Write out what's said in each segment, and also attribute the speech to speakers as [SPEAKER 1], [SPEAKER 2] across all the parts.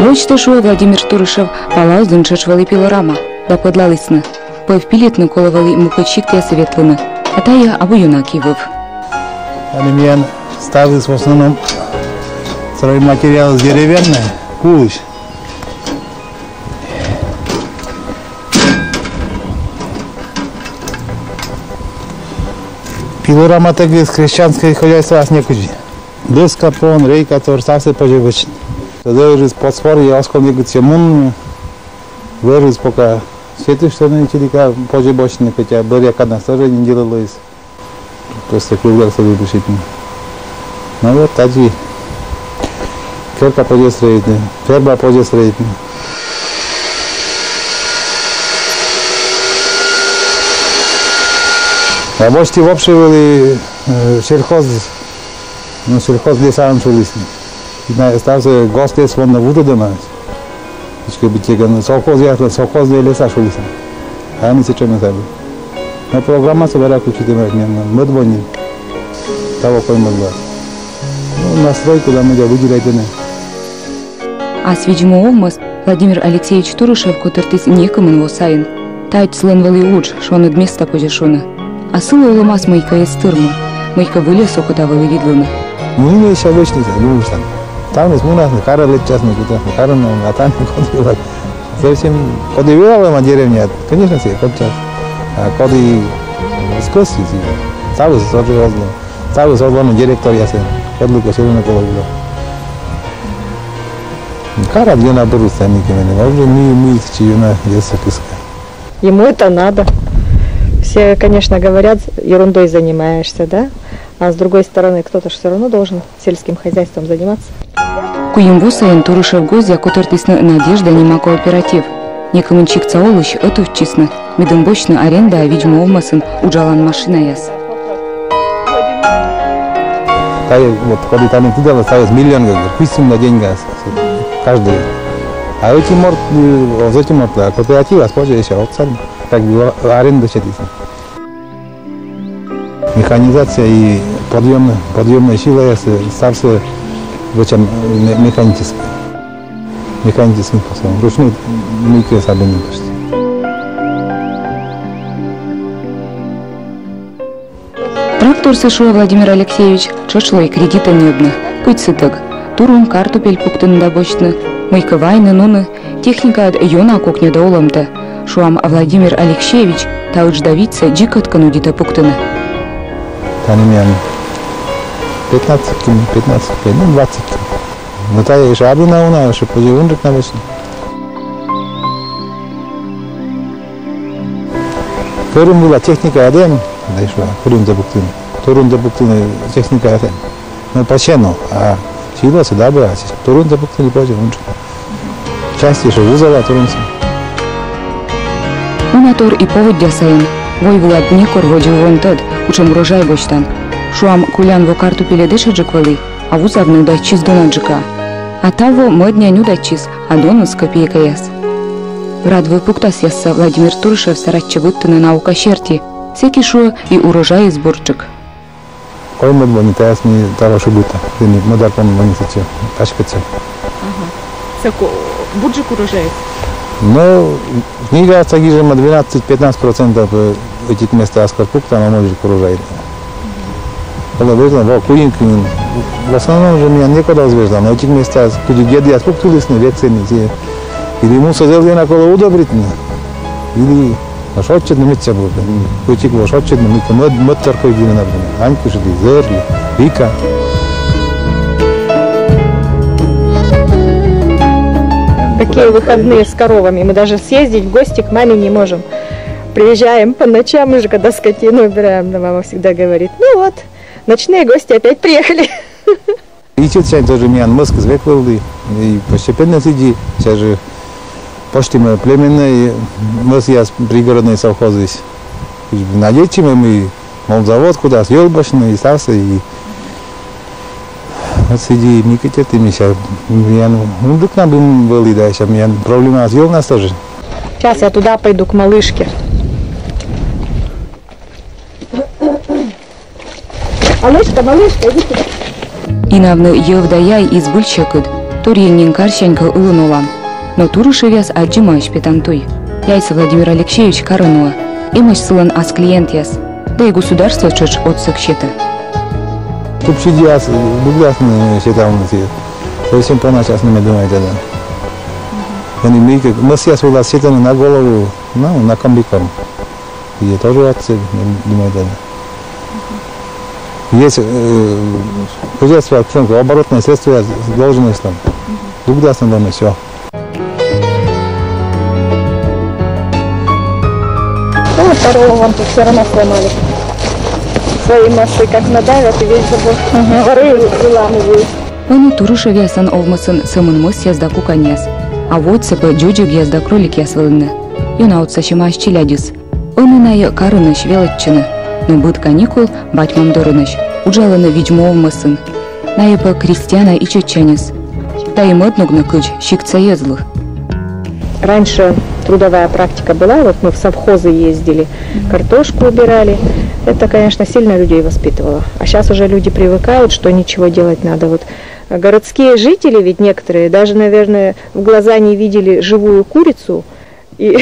[SPEAKER 1] Заводчта шуя Владимир Турышев палаздын чачвали пилорама, да подлалисны. Повпилитны коловали мукачик светлыны, а тая абу юнакивов.
[SPEAKER 2] Они ставились в основном стройматериал деревянный, кулыч. Пилорама так из крестьянское хозяйство с некуда. Деска, пон, рейка, тоже совсем поживочный. Тогда уже подсвор я оскол не гуцемун, вырос пока сети что не чилика поживочный, хотя были когда тоже не делалось. Просто круглался выпустить. Ну вот таджи. Керка пожестроить, ферба пожестроить. Рабочие вообще были сельхоз, ну сельхоз лесам шулись. И остался гости свон на воду дома. Еще бы те как совхоз ясно, совхоз леса шулись. А они сейчас не забыли. Но программа собирает учителя, мы двоим. Того кой мы два. Ну настройку да мы já выделяем.
[SPEAKER 1] А с видимого Владимир Алексеевич Турышев, который некому сайын, тайт сленвали уч, что он от места подешона. А сила уломас майка из тырма, майка вылез окутавали видланы.
[SPEAKER 2] Ну не еще обычный, ну что. Там из муна на кара лет час на куда, на кара на там ходил. Совсем подивила на деревне, конечно все ходят. А коды скосы, сразу сразу. Сразу сразу директор я сын, ходил к селу на голову. Кара где на берут сами кемени, а уже мы чьюна есть киска.
[SPEAKER 3] Ему это надо. Все, конечно, говорят, ерундой занимаешься, да? А с другой стороны, кто-то же все равно должен сельским хозяйством заниматься.
[SPEAKER 1] Куембу сайын Турышев гозя, который надежда нема кооператив. Некому чикца олыш, это честно. Медомбочная аренда, видимо, умасын, уджалан машина яс.
[SPEAKER 2] Вот когда там туда ставят миллион, пусть на деньги каждый. А эти морд, затем морд, кооператив, а позже еще отсадим. Так аренда считается. Механизация и подъемная сила ставится в чем механическая. Механическим способом. Ручной мыки особенно не почти.
[SPEAKER 1] Трактор сошел Владимир Алексеевич, чочлой кредита небно. Путь сыток. Турун картопель пуктын добочны. Мыка вайны нуны. Техника от йона кухня до уломта. Шуам Владимир Алексеевич тауч давиться джикот канудита пуктыны.
[SPEAKER 2] Танимян 15 км, ну 20 км. Но та еще одна у нас, чтобы поживунжик на весну. Турун была техника один, да еще турун за пуктыны. Турун за пуктыны техника один. Ну почему? А сила сюда была, турун за пуктыны поживунжик. Часть еще вызова турунца.
[SPEAKER 1] Унатор и поводья сайын. Вой влад некор водил вон тот, учем урожай бочтан. Шуам кулян во картопеле дешаджик вали, а вузавны датчиз донаджика. А того модня ню датчиз, а донус копейка яс. Рад выпуктас ясса Владимир Турышев саратча будто на наука щерти, всякий шо и урожай и сборчик.
[SPEAKER 2] Ой, мы не таяс не тароши будто, ты не модар помню, не сече, кашкаться.
[SPEAKER 3] Ага. Всяко буджик урожай.
[SPEAKER 2] Ну, в Ниге сагижем 12-15% этих мест аскарпукта, но может урожай. Когда выжил, во куринки, в основном же меня некуда звезда, но этих местах, куда где аспуктулись, не вексельные, или ему созрели на коло удобрительно, или шотчет на митце было, кучик во шотчет на митце, мод церковь дина, например, аньки жили, зерли, вика.
[SPEAKER 3] Такие выходные с коровами. Мы даже съездить в гости к маме не можем. Приезжаем по ночам, уже когда скотину убираем, мама всегда говорит, ну вот, ночные гости опять приехали.
[SPEAKER 2] И сейчас тоже меня мозг звекл, и постепенно сиди, сейчас же почти мы племенные, мы сейчас пригородные совхозы. Надеемся мы, мол, завод куда, съел башный, и стався, и вот сиди, Миките, ты меня сейчас, ну, вдруг нам были, да, сейчас меня проблема съел нас тоже.
[SPEAKER 3] Сейчас я туда пойду к малышке. Малышка, иди сюда.
[SPEAKER 1] Инавны евдаяй из бульчакыд. Торьеннин карщанька ылын олам. Но турышы вяз аджимач петантуй. Яйца Владимир Алексеевич Карынуа. Имаш сылан ас клиент яс. Да и государство чуч отсык щета.
[SPEAKER 2] Тупчиди аз дугласны считалности. Совсем по-начасному думаете, да. Мы сейчас у нас считаны на голову, на комбикорм. И тоже отцы, думаете, да. Есть хозяйство, оборотное средство должен там. Дугласно дома все.
[SPEAKER 3] Ну, второго вон тут все равно сломали. Свои массы как надавят и весь забор выламывают.
[SPEAKER 1] Они турышы вясан овмасын сымынмыс язда куканьяс. А вот сыпы джуджик язда кролик ясвылынны. Юна отсачимаш челядис. Он иная карыныш велотчыны. Но быт каникул батьмам дорыныш. Уджалыны видьмо овмасын. Наепа крестьяна и чеченис. Да и моднугны кыч щикца езлых.
[SPEAKER 3] Раньше трудовая практика была, вот мы в совхозы ездили, картошку убирали. Это, конечно, сильно людей воспитывало. А сейчас уже люди привыкают, что ничего делать надо. Вот городские жители, ведь некоторые, даже, наверное, в глаза не видели живую курицу и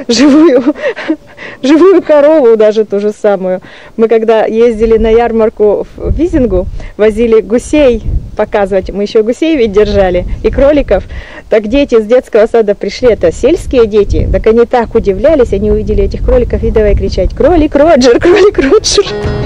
[SPEAKER 3] живую корову даже ту же самую. Мы когда ездили на ярмарку в Визингу, возили гусей показывать, мы еще гусей ведь держали, и кроликов, так дети с детского сада пришли, это сельские дети, так они так удивлялись, они увидели этих кроликов и давай кричать: кролик Роджер, кролик Роджер.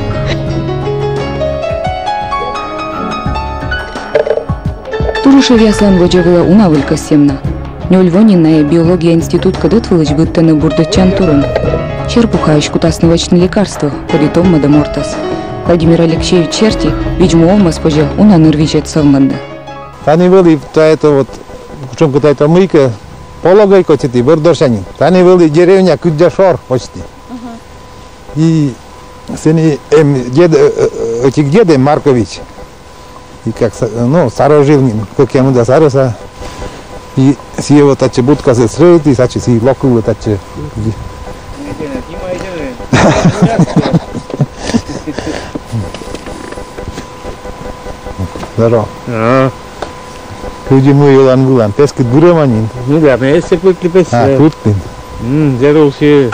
[SPEAKER 1] Турышы вяслан вожевыла унавылька семна. Нёльвонинная биология институт кадет вылыч быттаны бурдычан турын. Черпухающ кутасновочные лекарства, подитом мадамортас. Владимир Алексеевич Черти, видимо, омас позже унанырвичет совманда.
[SPEAKER 2] Они были, то это вот, в чем какая-то мыка, полагай, котити, бордошани. Они были деревня Кудяшор почти. И сыны этих деда Маркович, и как, ну, старожил, как ему до Сароса, и с его тачи будка се сред, и сачи си локулы тачи. Здорово. Люди мы елан булан, пескит буреманин.
[SPEAKER 4] Ну да, mais c'est pour clipper ça.
[SPEAKER 2] А, тут ты.
[SPEAKER 4] Зеро aussi.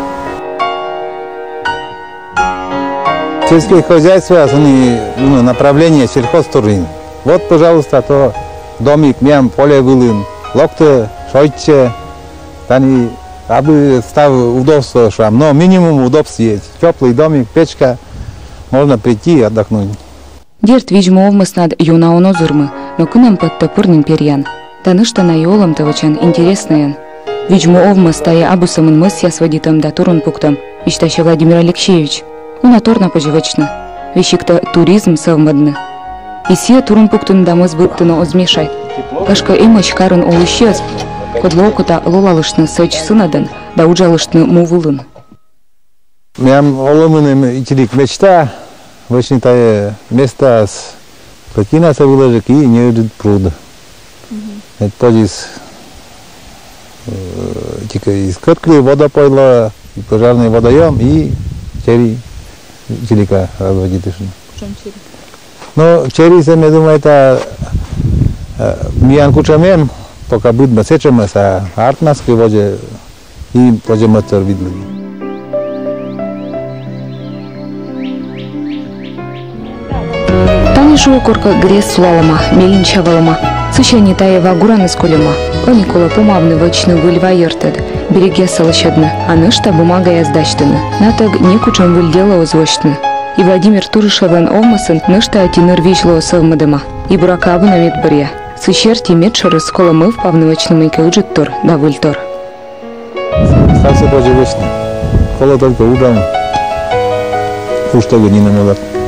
[SPEAKER 2] Сельское хозяйство, они, ну, направление сельхозтурин. Вот, пожалуйста, то домик, мям, поле вылын, локты, шойче, они, абы став удобство шам, но минимум удобств есть. Теплый домик, печка, можно прийти и отдохнуть.
[SPEAKER 1] Дерт видимо овмас над юна онозырмы, но кынам под топырным перьян. Танышта на йолом тавачан интересныян. Видимо овмас тая абусамын мыс я сводитам да турун пуктам, ищтаща Владимир Алексеевич. Унаторна поживочно. Вещик-то туризм совмадны. И сия турун пуктын да мыс быттыны озмешай. Кашка имыч карын олыщез, кодлоокыта лолалышны сэч сынадан, да уджалышны мувылын.
[SPEAKER 2] Мям олымыным ичилик мечта, очень тая место с плотина се выложик и не идет пруд. Это тоже из Коткли водопойло, пожарный водоем и черри чилика разводит. Но черри, я думаю, это миян кучамем, пока будет месячем, а артнаски воде и тоже мацар видно.
[SPEAKER 1] Танишу корка грес сулалама, мелин чавалама. Сычани таева гураны сколема. Оникола помавны вочны выльва ертед. Береге салащадны, а нышта бумага яздачтыны. Натаг некучам выльдела озвочтны. И Владимир Турышеван овмасын нышта атиныр вичло совмадыма. И буракабы на медбарья. Сычерти медшары сколамы в павнывочны мейке уджиттор да выльтор.
[SPEAKER 2] Ставься позже вечно. Кола только утром. Уж того не намылат.